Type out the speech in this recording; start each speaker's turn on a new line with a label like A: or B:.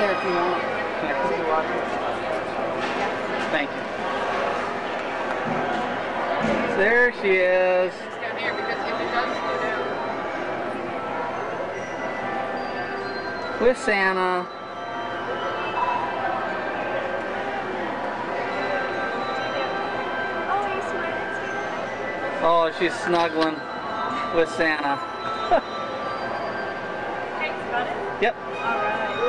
A: there if you want.
B: Thank you. There she is.
C: It's down here because if it does slow down.
B: With Santa.
D: Oh, he's smiling.
B: Oh, she's snuggling with Santa.
D: Thanks, got it?
B: Yep.
D: All right.